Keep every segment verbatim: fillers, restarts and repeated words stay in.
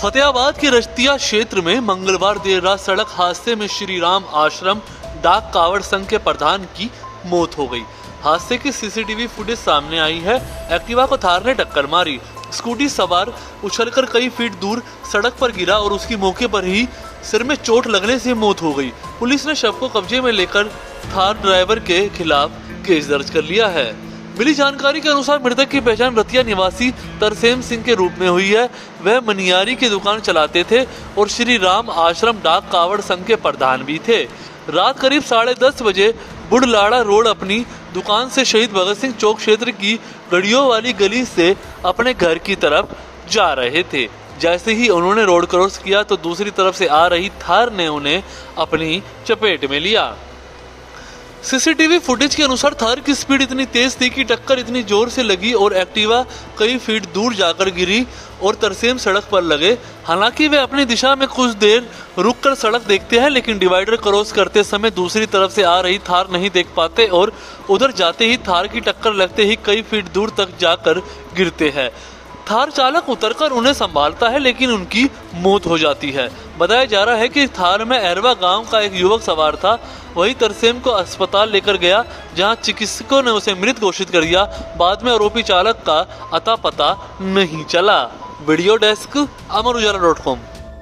फतेहाबाद के रश्तिया क्षेत्र में मंगलवार देर रात सड़क हादसे में श्री राम आश्रम डाक कावड़ संघ के प्रधान की मौत हो गई। हादसे की सीसीटीवी फुटेज सामने आई है। एक्टिवा को थार ने टक्कर मारी। स्कूटी सवार उछलकर कई फीट दूर सड़क पर गिरा और उसकी मौके पर ही सिर में चोट लगने से मौत हो गई। पुलिस ने शव को कब्जे में लेकर थार ड्राइवर के खिलाफ केस दर्ज कर लिया है। मिली जानकारी के अनुसार मृतक की पहचान रतिया निवासी तरसेम सिंह के रूप में हुई है। वह मनियारी की दुकान चलाते थे और श्री राम आश्रम डाक कावड़ संघ के प्रधान भी थे। रात करीब साढ़े दस बजे बुढ़लाड़ा रोड अपनी दुकान से शहीद भगत सिंह चौक क्षेत्र की गड़ियों वाली गली से अपने घर की तरफ जा रहे थे। जैसे ही उन्होंने रोड क्रॉस किया तो दूसरी तरफ से आ रही थार ने उन्हें अपनी चपेट में लिया। सीसीटीवी फुटेज के अनुसार थार की स्पीड इतनी तेज थी कि टक्कर इतनी जोर से लगी और एक्टिवा कई फीट दूर जाकर गिरी और तरसेम सड़क पर लगे। हालांकि वे अपनी दिशा में कुछ देर रुककर सड़क देखते हैं, लेकिन डिवाइडर क्रॉस करते समय दूसरी तरफ से आ रही थार नहीं देख पाते और उधर जाते ही थार की टक्कर लगते ही कई फीट दूर तक जाकर गिरते हैं। थार चालक उतरकर उन्हें संभालता है, लेकिन उनकी मौत हो जाती है। बताया जा रहा है कि थार में अरवा गांव का एक युवक सवार था। वही तरसेम को अस्पताल लेकर गया, जहां चिकित्सकों ने उसे मृत घोषित कर दिया। बाद में आरोपी चालक का अता पता नहीं चला। Video desk Amar Ujala dot com.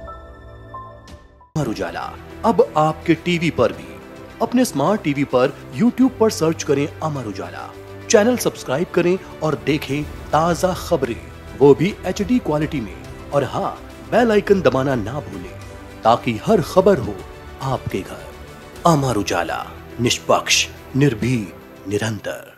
Amar Ujala अब आपके टीवी पर भी। अपने स्मार्ट टीवी पर यूट्यूब पर सर्च करें अमर उजाला, चैनल सब्सक्राइब करें और देखें ताज़ा खबरें, वो भी एच डी क्वालिटी में। और हाँ, बेल आइकन दबाना ना भूलें ताकि हर खबर हो आपके घर। अमर उजाला, निष्पक्ष, निर्भीक, निरंतर।